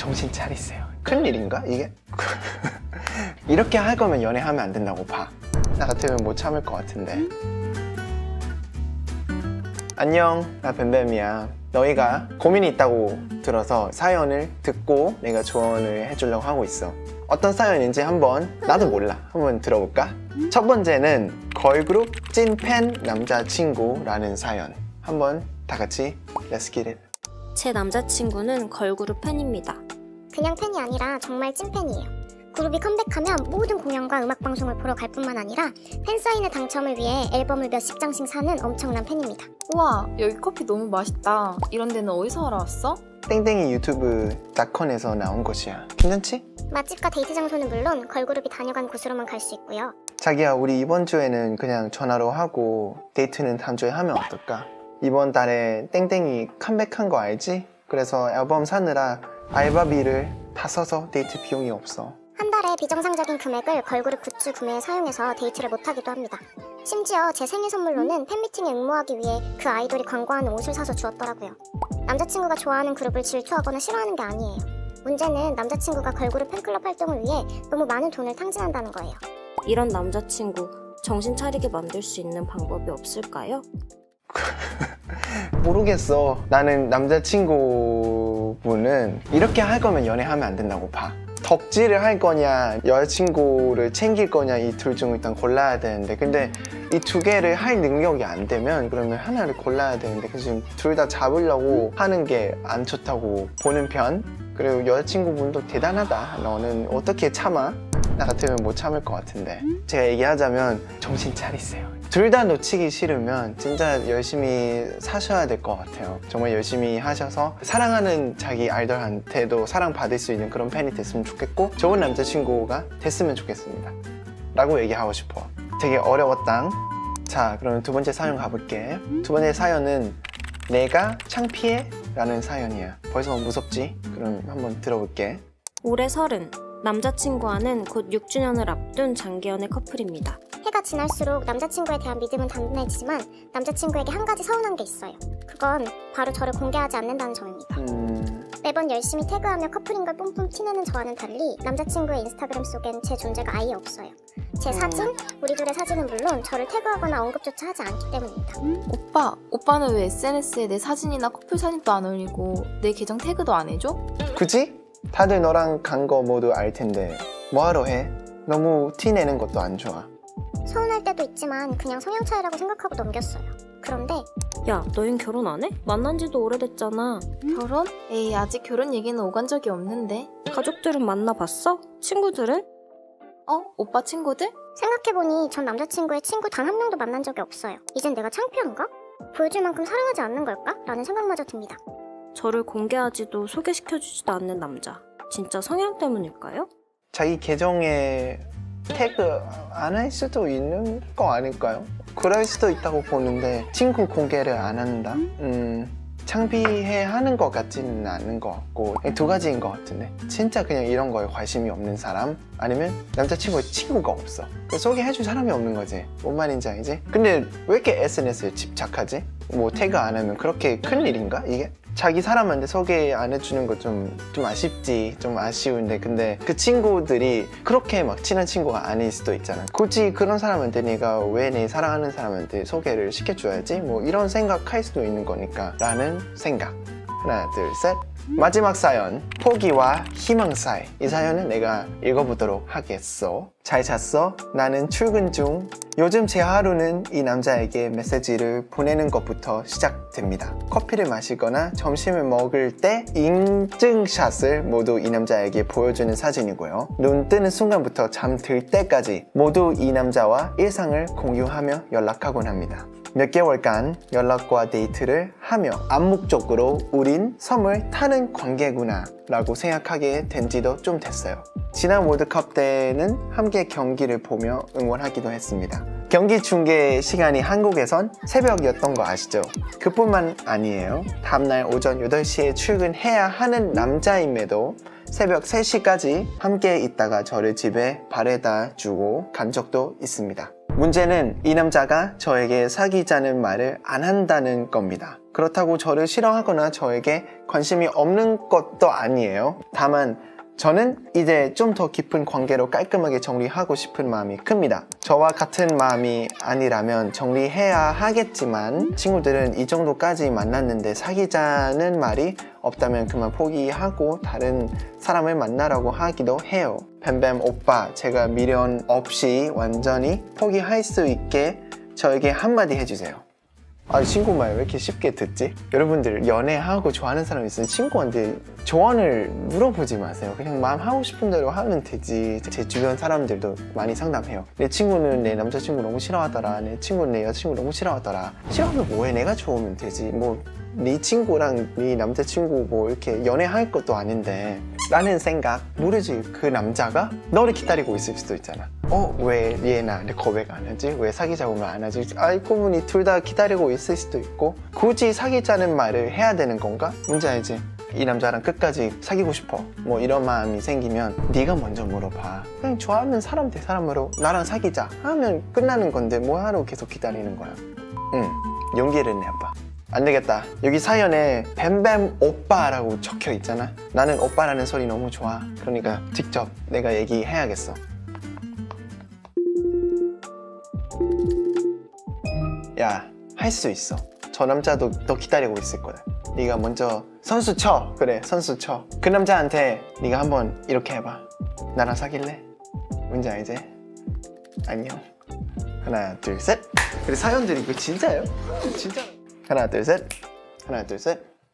정신 차리세요. 큰일인가 이게? 이렇게 할 거면 연애하면 안 된다고 봐. 나 같으면 못 참을 것 같은데. 안녕, 나 뱀뱀이야. 너희가 고민이 있다고 들어서 사연을 듣고 내가 조언을 해주려고 하고 있어. 어떤 사연인지 나도 몰라. 한번 들어볼까? 첫 번째는 걸그룹 찐팬 남자친구라는 사연. 한번 다 같이 Let's get it. 제 남자친구는 걸그룹 팬입니다. 그냥 팬이 아니라 정말 찐팬이에요. 그룹이 컴백하면 모든 공연과 음악방송을 보러 갈 뿐만 아니라 팬사인회 당첨을 위해 앨범을 몇십 장씩 사는 엄청난 팬입니다. 우와, 여기 커피 너무 맛있다. 이런 데는 어디서 알아왔어? 땡땡이 유튜브 닷컴에서 나온 곳이야. 괜찮지? 맛집과 데이트 장소는 물론 걸그룹이 다녀간 곳으로만 갈 수 있고요. 자기야, 우리 이번 주에는 그냥 전화로 하고 데이트는 다음 주에 하면 어떨까? 이번 달에 땡땡이 컴백한 거 알지? 그래서 앨범 사느라 알바비를 다 써서 데이트 비용이 없어. 한 달에 비정상적인 금액을 걸그룹 굿즈 구매에 사용해서 데이트를 못하기도 합니다. 심지어 제 생일 선물로는 팬미팅에 응모하기 위해 그 아이돌이 광고하는 옷을 사서 주었더라고요. 남자친구가 좋아하는 그룹을 질투하거나 싫어하는 게 아니에요. 문제는 남자친구가 걸그룹 팬클럽 활동을 위해 너무 많은 돈을 탕진한다는 거예요. 이런 남자친구 정신 차리게 만들 수 있는 방법이 없을까요? 모르겠어. 나는 남자친구분은 이렇게 할 거면 연애하면 안 된다고 봐. 덕질을 할 거냐 여자친구를 챙길 거냐 이 둘 중 일단 골라야 되는데, 근데 이 두 개를 할 능력이 안 되면 그러면 하나를 골라야 되는데, 지금 둘 다 잡으려고 하는 게 안 좋다고 보는 편. 그리고 여자친구분도 대단하다. 너는 어떻게 참아? 나 같으면 못 참을 것 같은데. 제가 얘기하자면 정신 차리세요. 둘 다 놓치기 싫으면 진짜 열심히 사셔야 될 것 같아요. 정말 열심히 하셔서 사랑하는 자기 아이돌한테도 사랑받을 수 있는 그런 팬이 됐으면 좋겠고, 좋은 남자친구가 됐으면 좋겠습니다 라고 얘기하고 싶어. 되게 어려웠다. 자, 그럼 두 번째 사연 가볼게. 두 번째 사연은 내가 창피해? 라는 사연이야. 벌써 무섭지? 그럼 한번 들어볼게. 올해 30, 남자친구와는 곧 6주년을 앞둔 장기연애 커플입니다. 해가 지날수록 남자친구에 대한 믿음은 단단해지지만 남자친구에게 한 가지 서운한 게 있어요. 그건 바로 저를 공개하지 않는다는 점입니다. 매번 열심히 태그하며 커플인 걸 뿜뿜 티내는 저와는 달리 남자친구의 인스타그램 속엔 제 존재가 아예 없어요. 제 사진, 우리 둘의 사진은 물론 저를 태그하거나 언급조차 하지 않기 때문입니다. 오빠는 왜 SNS에 내 사진이나 커플 사진도 안 올리고 내 계정 태그도 안 해줘? 그지? 다들 너랑 간 거 모두 알 텐데 뭐하러 해? 너무 티내는 것도 안 좋아. 서운할 때도 있지만 그냥 성향 차이라고 생각하고 넘겼어요. 그런데 야, 너흰 결혼 안 해? 만난 지도 오래됐잖아. 결혼? 에이, 아직 결혼 얘기는 오간 적이 없는데. 가족들은 만나봤어? 친구들은? 오빠 친구들? 생각해보니 전 남자친구의 친구 단 한 명도 만난 적이 없어요. 이젠 내가 창피한가? 보여줄 만큼 사랑하지 않는 걸까? 라는 생각마저 듭니다. 저를 공개하지도 소개시켜주지도 않는 남자. 진짜 성향 때문일까요? 자기 계정에 태그 안 할 수도 있는 거 아닐까요? 그럴 수도 있다고 보는데 친구 공개를 안 한다? 창피해 하는 것 같지는 않은 것 같고, 두 가지인 것 같은데, 진짜 그냥 이런 거에 관심이 없는 사람, 아니면 남자친구의 친구가 없어. 소개해줄 사람이 없는 거지. 뭔 말인지 알지? 근데 왜 이렇게 SNS에 집착하지? 뭐 태그 안 하면 그렇게 큰 일인가 이게? 자기 사람한테 소개 안 해주는 거 좀 아쉽지. 좀 아쉬운데, 근데 그 친구들이 그렇게 막 친한 친구가 아닐 수도 있잖아. 굳이 그런 사람한테 내가 왜 내 사랑하는 사람한테 소개를 시켜줘야지? 뭐 이런 생각할 수도 있는 거니까 라는 생각. 하나, 둘, 셋. 마지막 사연, 포기와 희망 사이. 이 사연은 내가 읽어보도록 하겠어. 잘 잤어? 나는 출근 중. 요즘 제 하루는 이 남자에게 메시지를 보내는 것부터 시작됩니다. 커피를 마시거나 점심을 먹을 때 인증샷을 모두 이 남자에게 보여주는 사진이고요. 눈 뜨는 순간부터 잠들 때까지 모두 이 남자와 일상을 공유하며 연락하곤 합니다. 몇 개월간 연락과 데이트를 하며 암묵적으로 우린 섬을 타는 관계구나 라고 생각하게 된 지도 좀 됐어요. 지난 월드컵 때는 함께 경기를 보며 응원하기도 했습니다. 경기 중계 시간이 한국에선 새벽이었던 거 아시죠? 그뿐만 아니에요. 다음날 오전 8시에 출근해야 하는 남자임에도 새벽 3시까지 함께 있다가 저를 집에 바래다 주고 간 적도 있습니다. 문제는 이 남자가 저에게 사귀자는 말을 안 한다는 겁니다. 그렇다고 저를 싫어하거나 저에게 관심이 없는 것도 아니에요. 다만 저는 이제 좀 더 깊은 관계로 깔끔하게 정리하고 싶은 마음이 큽니다. 저와 같은 마음이 아니라면 정리해야 하겠지만 친구들은 이 정도까지 만났는데 사귀자는 말이 없다면 그만 포기하고 다른 사람을 만나라고 하기도 해요. 뱀뱀 오빠, 제가 미련 없이 완전히 포기할 수 있게 저에게 한마디 해주세요. 아, 친구 말 왜 이렇게 쉽게 듣지? 여러분들 연애하고 좋아하는 사람 있으면 친구한테 조언을 물어보지 마세요. 그냥 마음 하고 싶은 대로 하면 되지. 제 주변 사람들도 많이 상담해요. 내 친구는 내 남자친구 너무 싫어하더라. 내 친구는 내 여자친구 너무 싫어하더라. 싫어하면 뭐해? 내가 좋으면 되지. 뭐 네 친구랑 네 남자친구 뭐 이렇게 연애할 것도 아닌데 라는 생각. 모르지, 그 남자가 너를 기다리고 있을 수도 있잖아. 왜 얘 나한테 고백 안 하지? 왜 사귀자고 말 안 하지? 알고 보니 둘 다 기다리고 있을 수도 있고 굳이 사귀자는 말을 해야 되는 건가? 문제 알지? 이 남자랑 끝까지 사귀고 싶어 뭐 이런 마음이 생기면 네가 먼저 물어봐. 그냥 좋아하는 사람 대 사람으로 나랑 사귀자 하면 끝나는 건데 뭐하러 계속 기다리는 거야. 용기를 내봐. 안 되겠다. 여기 사연에 뱀뱀 오빠라고 적혀 있잖아. 나는 오빠라는 소리 너무 좋아. 그러니까 직접 내가 얘기해야겠어. 야, 할 수 있어. 저 남자도 너 기다리고 있을 거야. 네가 먼저 선수 쳐. 그래, 선수 쳐. 그 남자한테 네가 한번 이렇게 해봐. 나랑 사귈래? 뭔지 알지? 안녕. 하나, 둘, 셋. 그래, 사연들이 이거 진짜예요? 진짜. 하나, 둘, 셋. 하나, 둘, 셋.